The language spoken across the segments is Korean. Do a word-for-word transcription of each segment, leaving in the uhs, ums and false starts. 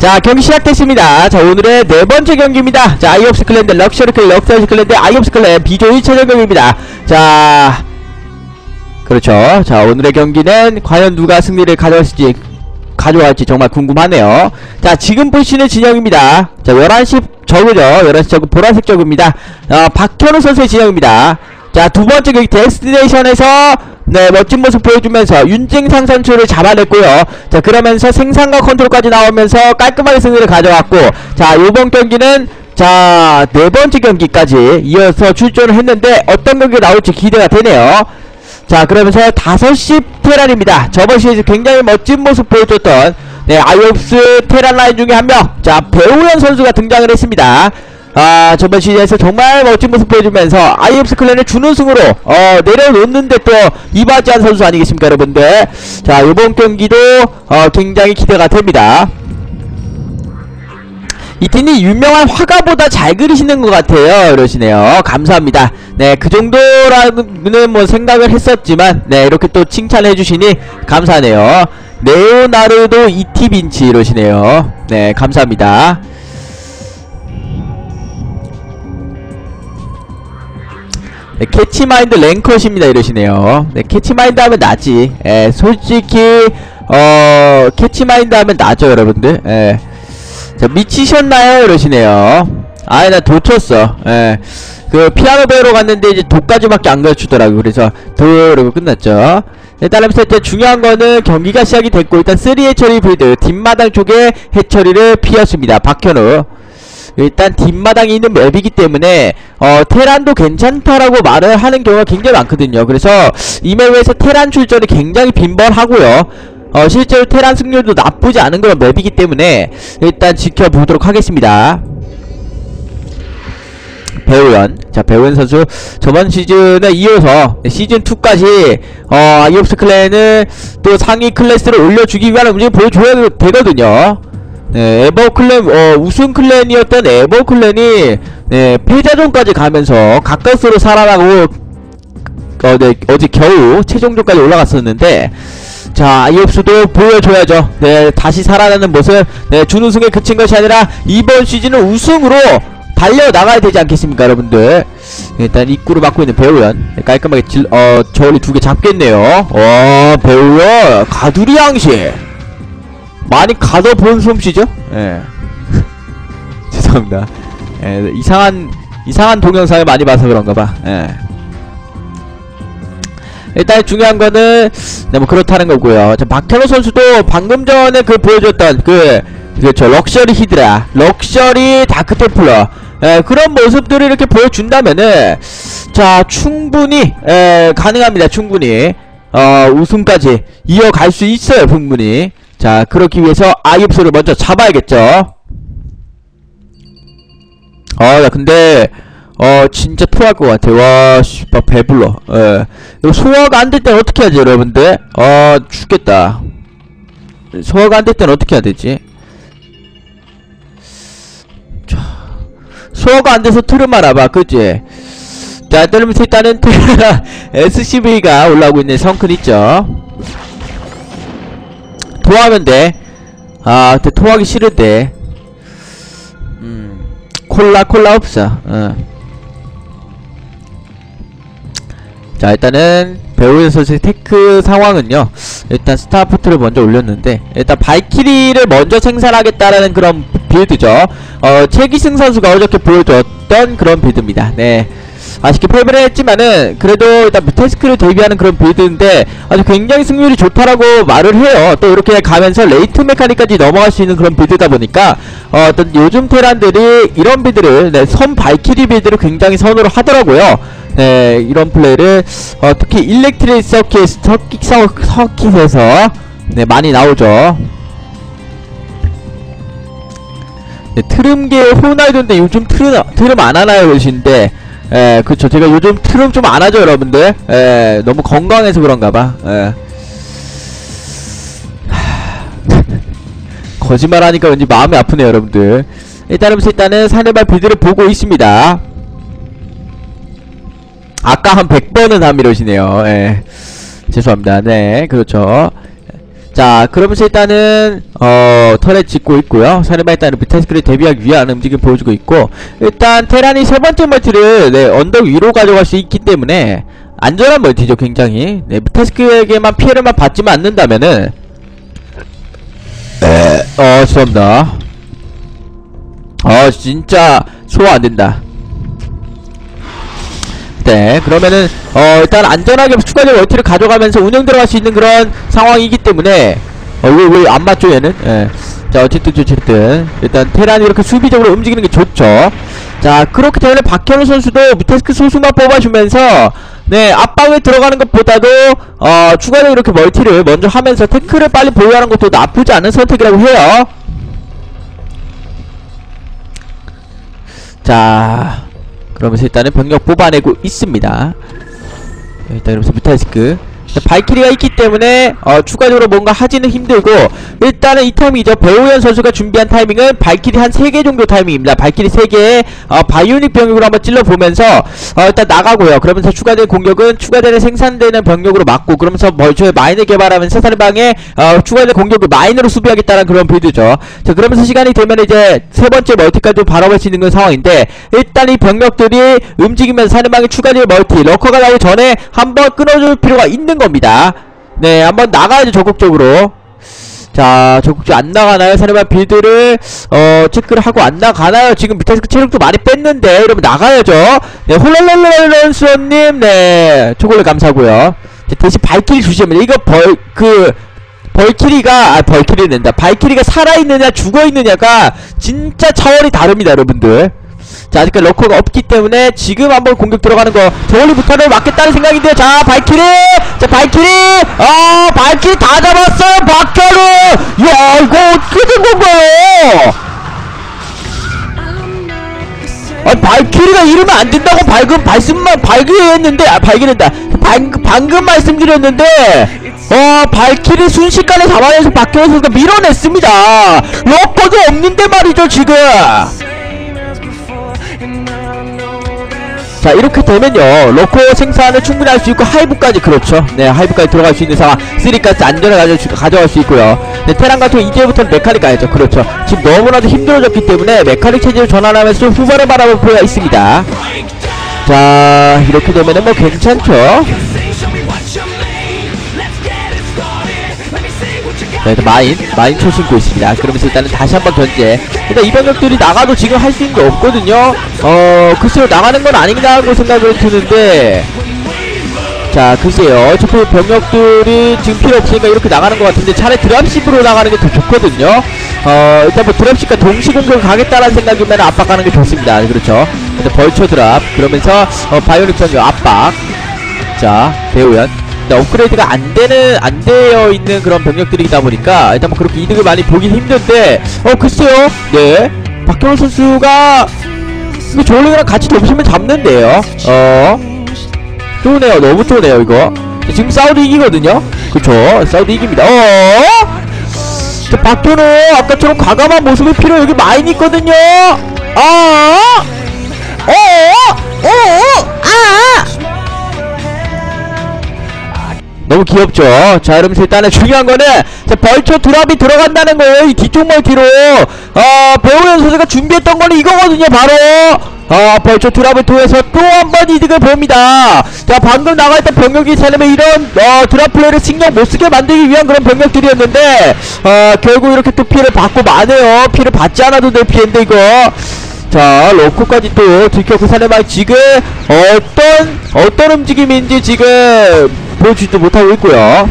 자, 경기 시작됐습니다. 자, 오늘의 네 번째 경기입니다. 자, 아이옵스 클랜 대 럭셔리 클랜, 럭셔리 클랜 대 아이옵스 클랜 비조 일 차전 경기입니다. 자, 그렇죠. 자, 오늘의 경기는 과연 누가 승리를 가져갈지, 가져갈지 정말 궁금하네요. 자, 지금 보시는 진영입니다. 자, 열한 시 저그죠. 열한 시 저그 보라색 저그입니다. 어, 박현우 선수의 진영입니다. 자, 두 번째 경기 데스티네이션에서 네, 멋진 모습 보여주면서 윤증상 선수를 잡아냈고요. 자, 그러면서 생산과 컨트롤까지 나오면서 깔끔하게 승리를 가져왔고, 자, 요번 경기는 자, 네 번째 경기까지 이어서 출전을 했는데 어떤 경기가 나올지 기대가 되네요. 자, 그러면서 다섯 시 테란입니다. 저번 시즌 굉장히 멋진 모습 보여줬던 네, 아이옵스 테란 라인 중에 한 명, 자, 배우현 선수가 등장을 했습니다. 아, 저번 시즌에서 정말 멋진 모습 보여주면서 아이옵스 클랜을 준우승으로 어 내려놓는데 또 이바지한 선수 아니겠습니까, 여러분들. 자, 요번 경기도 어 굉장히 기대가 됩니다. 이 팀이 유명한 화가보다 잘 그리시는 것 같아요. 이러시네요. 감사합니다. 네, 그 정도라는 뭐 생각을 했었지만 네, 이렇게 또 칭찬해 주시니 감사하네요. 레오나르도 이티빈치 이러시네요. 네, 감사합니다. 네, 캐치마인드 랭컷입니다 이러시네요. 네, 캐치마인드 하면 나지. 예, 솔직히 어 캐치마인드 하면 나죠, 여러분들. 예. 자, 미치셨나요 이러시네요. 아이, 나 도쳤어. 예. 그 피아노 배우러 갔는데 이제 도까지밖에 안 가르치더라고. 그래서 도 이러고 끝났죠. 일단 일단 중요한 거는 경기가 시작이 됐고, 일단 쓰리 해처리 빌드 뒷마당 쪽에 해처리를 피웠습니다. 박현우. 일단 뒷마당이 있는 맵이기 때문에 어 테란도 괜찮다라고 말을 하는 경우가 굉장히 많거든요. 그래서 이 맵에서 테란 출전이 굉장히 빈번하고요. 어 실제로 테란 승률도 나쁘지 않은 그런 맵이기 때문에 일단 지켜보도록 하겠습니다. 배우현. 자, 배우현 선수 저번 시즌에 이어서 시즌이까지 어 아이옵스 클랜을 또 상위 클래스로 올려주기 위한 움직임 보여줘야 되거든요. 네, 에버클랜, 어, 우승 클랜이었던 에버클랜이, 네, 패자전까지 가면서 가까스로 살아나고, 어, 네, 어제 겨우 최종전까지 올라갔었는데, 자, 아이옵스도 보여줘야죠. 네, 다시 살아나는 모습, 네, 준우승에 그친 것이 아니라, 이번 시즌은 우승으로 달려나가야 되지 않겠습니까, 여러분들. 일단 입구를 막고 있는 배우현. 네, 깔끔하게 질, 어, 저울이 두 개 잡겠네요. 어, 배우현, 가두리 양식. 많이 가둬본 솜씨죠? 예. 죄송합니다. 예, 이상한, 이상한 동영상을 많이 봐서 그런가봐. 예. 일단 중요한 거는, 네, 뭐 그렇다는 거고요. 자, 박현우 선수도 방금 전에 그 보여줬던 그, 그렇죠. 럭셔리 히드라, 럭셔리 다크테플러. 예, 그런 모습들을 이렇게 보여준다면은, 자, 충분히, 예, 가능합니다. 충분히. 어, 우승까지 이어갈 수 있어요. 충분히. 자, 그렇기 위해서 아이옵스를 먼저 잡아야겠죠. 어, 나 근데 어 진짜 토할 것 같아. 와, 씨발 배불러. 예. 이거 소화가 안 될 땐 어떻게 하지, 여러분들? 어, 죽겠다. 소화가 안 될 땐 어떻게 해야 되지? 자, 소화가 안 돼서 트름 알아봐, 그치? 자, 떨면서 일단은 에스씨브이가 올라오고 있는 성큰 있죠. 토하면 돼. 아, 근데 토하기 싫은데. 음, 콜라, 콜라 없어. 어. 자, 일단은 배우현 선수의 테크 상황은요. 일단 스타포트를 먼저 올렸는데, 일단 발키리를 먼저 생산하겠다라는 그런 빌드죠. 어, 최기승 선수가 어저께 보여줬던 그런 빌드입니다. 네. 아쉽게 패배를 했지만은 그래도 일단 무테스크를 대비하는 그런 빌드인데 아주 굉장히 승률이 좋다라고 말을 해요. 또 이렇게 가면서 레이트 메카닉까지 넘어갈 수 있는 그런 빌드다 보니까 어, 어떤 요즘 테란들이 이런 빌드를, 네, 선 발키리 빌드를 굉장히 선호를 하더라고요. 네, 이런 플레이를 어, 특히 일렉트릭 서킷, 서킷, 서, 서킷에서 네, 많이 나오죠. 네, 트름계 호날두인데 요즘 트름, 트름 안 하나요 그러시는데, 예, 그쵸. 제가 요즘 트름 좀 안 하죠, 여러분들. 예, 너무 건강해서 그런가봐. 예. 거짓말 하니까 왠지 마음이 아프네요, 여러분들. 일단은, 일단은 사내발 빌드를 보고 있습니다. 아까 한 백 번은 함 이러시네요. 예. 죄송합니다. 네, 그렇죠. 자, 그러면서 일단은 어 터렛 짓고 있고요. 사르바 일단은 뮤탈스크를 대비하기 위한 움직임 보여주고 있고, 일단 테란이 세 번째 멀티를 네 언덕 위로 가져갈 수 있기 때문에 안전한 멀티죠. 굉장히 네 뮤탈스크에게만 피해를만 받지만 않는다면은 네. 어 죄송합니다. 어 진짜 소화 안된다. 네, 그러면은 어 일단 안전하게 추가적인 멀티를 가져가면서 운영 들어갈 수 있는 그런 상황이기 때문에 어 왜 왜 안 맞죠 얘는? 예. 자 어쨌든 어쨌든 일단 테란이 이렇게 수비적으로 움직이는 게 좋죠. 자 그렇기 때문에 박현우 선수도 뮤탈스크 소수만 뽑아주면서 네 압박에 들어가는 것보다도 어 추가적으로 이렇게 멀티를 먼저 하면서 태클을 빨리 보유하는 것도 나쁘지 않은 선택이라고 해요. 자 그러면서 일단은 병력 뽑아내고 있습니다. 일단 그러면서 뮤탈스크 발키리가 있기 때문에 어 추가적으로 뭔가 하지는 힘들고, 일단은 이 타이밍이죠. 배우현 선수가 준비한 타이밍은 발키리 한 세 개 정도 타이밍입니다. 발키리 세 개에 어 바이오닉 병력으로 한번 찔러보면서 어 일단 나가고요. 그러면서 추가된 공격은 추가되는 생산되는 병력으로 막고, 그러면서 멀초에 마인을 개발하면서 사르방에 어 추가된 공격을 마인으로 수비하겠다는 그런 빌드죠. 자 그러면서 시간이 되면 이제 세 번째 멀티까지도 바라볼 수 있는 그런 상황인데, 일단 이 병력들이 움직이면서 사르방에 추가된 멀티 러커가 나오기 전에 한번 끊어줄 필요가 있는 겁니다. 네, 한번 나가야죠. 적극적으로. 자, 적극적으로 안 나가나요? 사르반 빌드를 어 체크를 하고 안 나가나요? 지금 뮤탈스크 체력도 많이 뺐는데 이러면 나가야죠. 네, 홀랄랄랄런수님, 네, 초콜릿 감사하고요. 대신 발키리 주시면 이거 벌 그 벌키리가 아 벌키리 낸다. 발키리가 살아있느냐 죽어있느냐가 진짜 차원이 다릅니다, 여러분들. 자 아직까지 러커가 없기 때문에 지금 한번 공격 들어가는 거 저울리부터를 막겠다는 생각인데요. 자 발키리, 자 발키리, 아 발키리 다 잡았어요. 박현우. 야 이거 어떻게 된 건가요? 아 발키리가 이러면 안 된다고 발금 발씀만 발기했는데 아 발기했다. 방금 방금 말씀드렸는데. 어 발키리 순식간에 잡아내서 박현우 선수가 밀어냈습니다. 러커도 없는데 말이죠 지금. 자 이렇게 되면요 러커 생산을 충분히 할 수 있고 하이브까지, 그렇죠. 네 하이브까지 들어갈 수 있는 상황, 쓰리가스 안전을 가져, 가져갈 수 있고요. 네 테란 같은 경우 이제부터는 메카닉 가야죠. 그렇죠. 지금 너무나도 힘들어졌기 때문에 메카닉 체제를 전환하면서 후반을 바라볼 필요가 있습니다. 자 이렇게 되면은 뭐 괜찮죠. 네, 일단 마인, 마인 쳐 신고 있습니다. 그러면서 일단은 다시 한번 견제. 일단 이 병력들이 나가도 지금 할 수 있는 게 없거든요. 어, 글쎄요, 나가는 건 아닌가 하고 생각을 드는데. 자, 글쎄요. 어차피 병력들이 지금 필요 없으니까 이렇게 나가는 것 같은데 차라리 드랍십으로 나가는 게 더 좋거든요. 어, 일단 뭐 드랍십과 동시 공격을 가겠다라는 생각이면 압박하는 게 좋습니다. 그렇죠. 일단 벌처 드랍. 그러면서, 어, 바이오닉 병력 압박. 자, 배우연. 네, 업그레이드가 안되는, 안 되어 있는 그런 병력들이다 보니까, 일단 뭐 그렇게 이득을 많이 보긴 힘든데, 어, 글쎄요, 네. 박현우 선수가, 이거 저울링이랑 같이 dom시면 잡는데요. 어. 좋으네요. 너무 좋네요, 이거. 지금 사우드 이기거든요? 그쵸. 사우드 이깁니다. 어? 자, 박현우, 아까처럼 과감한 모습이 필요, 여기 마인 있거든요? 아! 어? 어? 아! 너무 귀엽죠. 자 여러분 일단은 중요한 거는 자 벌초 드랍이 들어간다는 거예요. 이 뒤쪽 멀티로 어 배우현 선수가 준비했던 거는 이거거든요. 바로 어 벌초 드랍을 통해서 또 한 번 이득을 봅니다. 자 방금 나가있던 병력이 사람의 이런 어 드랍 플레이를 신경 못쓰게 만들기 위한 그런 병력들이었는데 어 결국 이렇게 또 피해를 받고 마네요. 피해를 받지 않아도 될 피해인데 이거. 자 로코까지 또 들켰고 사내마이 지금 어떤 어떤 움직임인지 지금 보여주지도 못하고 있고요.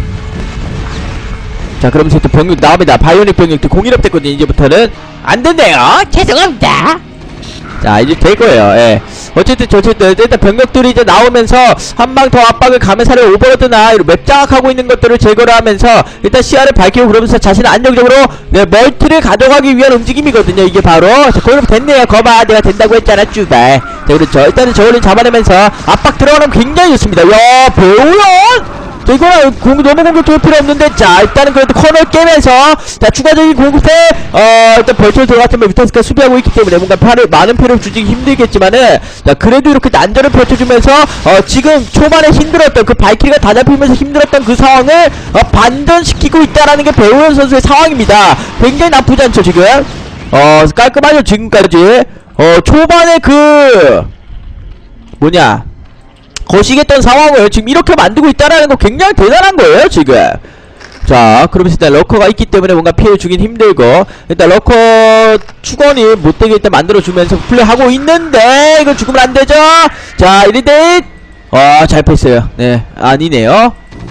자 그러면서 또 병력 나옵니다. 바이오닉 병력도 공일업 됐거든요. 이제부터는 안된대요. 죄송합니다. 자 이제 될거예요. 예. 어쨌든 어쨌든 일단 병력들이 이제 나오면서 한 방 더 압박을 가면사를 오버로드나 이런 맵 장악하고 있는 것들을 제거를 하면서 일단 시야를 밝히고, 그러면서 자신은 안정적으로 네 멀티를 가져가기 위한 움직임이거든요. 이게 바로 자 거기로 됐네요. 거봐 내가 된다고 했잖아 쭈발. 자 그렇죠. 일단은 저울링 잡아내면서 압박 들어가면 굉장히 좋습니다. 야 배우연 자, 이거는 공, 너무 공격적일 필요 없는데, 자, 일단은 그래도 코너를 깨면서, 자, 추가적인 공격에, 어, 일단 벌초로 들어갔으면 뮤탈리스크가 수비하고 있기 때문에 뭔가 팔을, 많은 패를 주기 힘들겠지만은, 자, 그래도 이렇게 난전을 펼쳐주면서, 어, 지금 초반에 힘들었던, 그 발키리가 다 잡히면서 힘들었던 그 상황을, 어, 반전시키고 있다라는 게 배우현 선수의 상황입니다. 굉장히 나쁘지 않죠, 지금? 어, 깔끔하죠, 지금까지. 어, 초반에 그, 뭐냐. 거시겠던 상황을 지금 이렇게 만들고 있다라는 거 굉장히 대단한 거예요, 지금. 자, 그러면서 일단 러커가 있기 때문에 뭔가 피해 주긴 힘들고, 일단 러커 축원이 못되게 일단 만들어주면서 플레이하고 있는데, 이거 죽으면 안 되죠? 자, 일 대 일. 어, 잘 패스요. 네, 아니네요.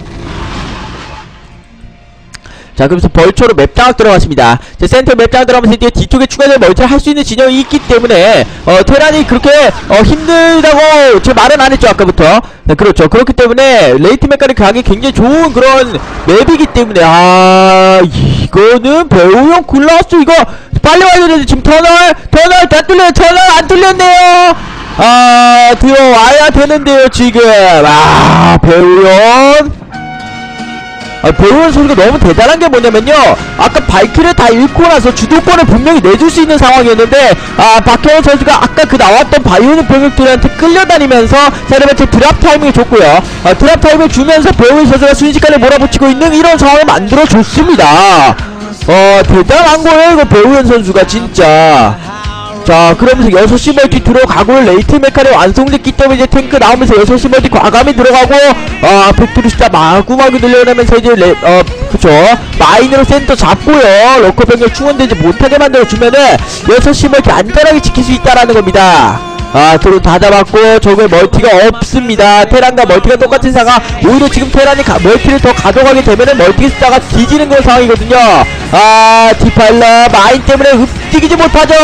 자, 그러면서 벌초로 맵장악 들어갔습니다. 자, 센터 맵장악 들어가면서 이제 뒤쪽에 추가된 멀티를 할 수 있는 진영이 있기 때문에, 어, 테란이 그렇게, 어, 힘들다고 제 말은 안 했죠, 아까부터. 네, 그렇죠. 그렇기 때문에, 레이트 메카닉 가기 굉장히 좋은 그런 맵이기 때문에, 아, 이거는 배우형 굴라스, 이거, 빨리 와야 되는데, 지금 터널, 터널 다 뚫려요, 터널 안 뚫렸네요! 아, 들어와야 되는데요, 지금. 아, 배우형. 아, 배우현 선수가 너무 대단한 게 뭐냐면요, 아까 발키를 다 잃고 나서 주도권을 분명히 내줄 수 있는 상황이었는데, 아, 박혜원 선수가 아까 그 나왔던 바이오닉 병력들한테 끌려다니면서 세레벤트 드랍 타이밍을 줬고요. 아, 드랍 타이밍을 주면서 배우현 선수가 순식간에 몰아붙이고 있는 이런 상황을 만들어줬습니다. 어, 대단한 거예요, 이거 배우현 선수가 진짜. 자, 그러면서 여섯 시 멀티 들어가고, 레이트 메카닉 완성됐기 때문에 이제 탱크 나오면서 여섯 시 멀티 과감히 들어가고, 아, 팩토리 숫자 마구마구 늘려내면서 이제 레, 어, 그쵸, 마인으로 센터 잡고요, 러커 병력 충원되지 못하게 만들어주면은 여섯 시 멀티 안전하게 지킬 수 있다라는 겁니다. 아, 드론 다 잡았고, 저거에 멀티가 없습니다. 테란과 멀티가 똑같은 상황. 오히려 지금 테란이 가, 멀티를 더 가져가게 되면은 멀티 숫자가 뒤지는 그런 상황이거든요. 아, 디파일러 마인 때문에 움직이지 못하죠.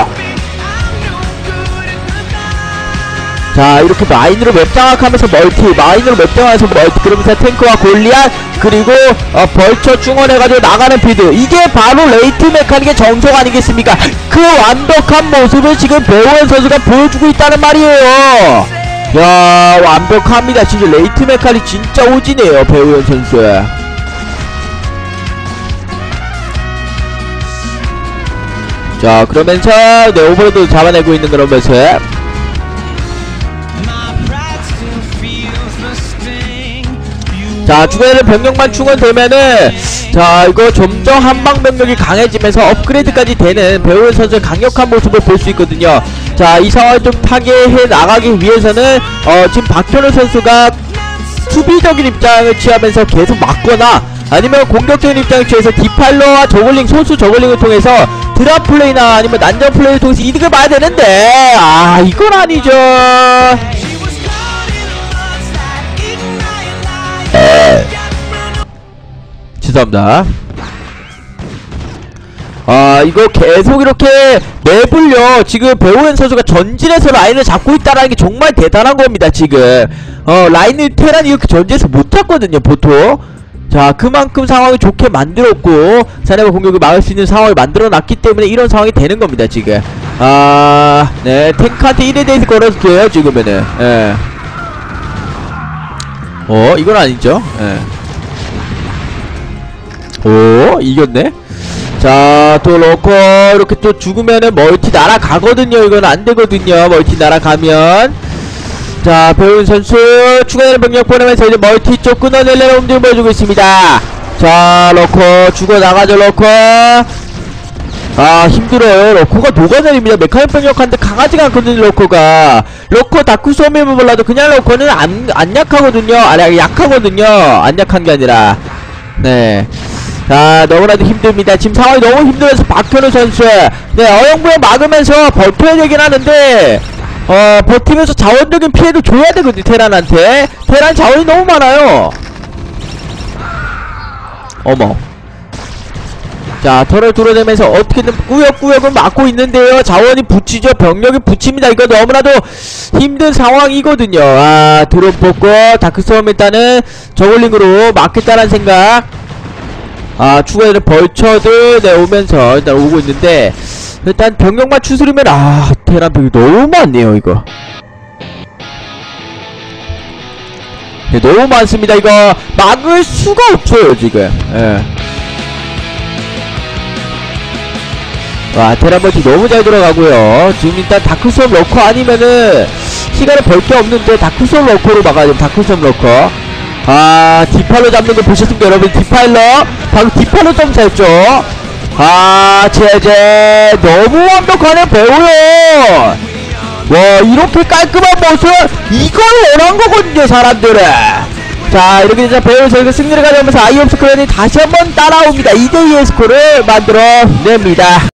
자, 이렇게 마인으로 맵장악하면서 멀티, 마인으로 맵장악하면서 멀티, 그러면서 탱크와 골리앗, 그리고 어, 벌처 충원해가지고 나가는 필드, 이게 바로 레이트 메카닉의 정석 아니겠습니까? 그 완벽한 모습을 지금 배우현 선수가 보여주고 있다는 말이에요. 야, 완벽합니다. 진짜 레이트 메카닉 진짜 오지네요, 배우현 선수. 자, 그러면서 네, 오버로드 잡아내고 있는 그런 모습. 자, 추가되는 병력만 충원되면은, 자, 이거 점점 한방 병력이 강해지면서 업그레이드까지 되는 배우현 선수의 강력한 모습을 볼 수 있거든요. 자, 이 상황을 좀 파괴해 나가기 위해서는, 어, 지금 박현우 선수가 수비적인 입장을 취하면서 계속 막거나, 아니면 공격적인 입장을 취해서 디팔러와 저글링, 소수 저글링을 통해서 드랍 플레이나 아니면 난전 플레이를 통해서 이득을 봐야 되는데, 아, 이건 아니죠. 죄송합니다. 아, 이거 계속 이렇게 맵을요, 지금 배우현 선수가 전진해서 라인을 잡고 있다라는 게 정말 대단한 겁니다, 지금. 어, 라인을 테란이 이렇게 전진해서 못 잡거든요, 보통. 자, 그만큼 상황을 좋게 만들었고, 사내가 공격을 막을 수 있는 상황을 만들어 놨기 때문에 이런 상황이 되는 겁니다, 지금. 아, 네, 탱크한테 일에 대해서 걸어줄게요, 지금은. 예. 어, 이건 아니죠. 예. 오, 이겼네. 자, 또 러커 이렇게 또 죽으면은 멀티 날아가거든요. 이건 안되거든요, 멀티 날아가면. 자, 배우현 선수 추가되는 병력 보내면서 이제 멀티 쪽 끊어내려는 움직임 보여주고 있습니다. 자, 러커 죽어나가죠, 러커. 아, 힘들어요. 러커가 녹아내립니다. 메카닉 병력한테 강하지가 않거든요, 러커가. 러커 다크 소음이면 몰라도 그냥 러커는 안, 안 약하거든요. 아니, 약하거든요. 안 약한 게 아니라. 네. 자, 너무나도 힘듭니다. 지금 상황이 너무 힘들어서 박현우 선수, 네, 어영부영 막으면서 버텨야 되긴 하는데, 어, 버티면서 자원적인 피해도 줘야 되거든요, 테란한테. 테란 자원이 너무 많아요. 어머. 자, 털을 뚫어내면서 어떻게든 꾸역꾸역은 막고 있는데요. 자원이 붙이죠. 병력이 붙입니다. 이거 너무나도 힘든 상황이거든요. 아, 드론 뽑고 다크스톰 일단은 저글링으로 막겠다는 생각. 아, 추가되는 벌처들, 네, 오면서 일단 오고 있는데, 일단 병력만 추스르면, 아, 테란 병이 너무 많네요, 이거. 네, 너무 많습니다. 이거 막을 수가 없어요 지금. 예. 와, 테라멀티 너무 잘 들어가고요. 지금 일단 다크솜 러커 아니면은 시간을 벌 게 없는데 다크솜 러커로 막아야 돼요. 다크솜 러커. 아, 디팔로 잡는 거 보셨습니까 여러분? 디파일러 방금 디팔로 점사했죠. 아, 제제 너무 완벽하네 배우요. 와, 이렇게 깔끔한 모습 이걸 원한 거거든요 사람들은. 자, 이렇게 되자 배우 저희가 승리를 가져오면서 아이옵스 클랜이 다시 한번 따라옵니다. 이 대 이의 스코어를 만들어 냅니다.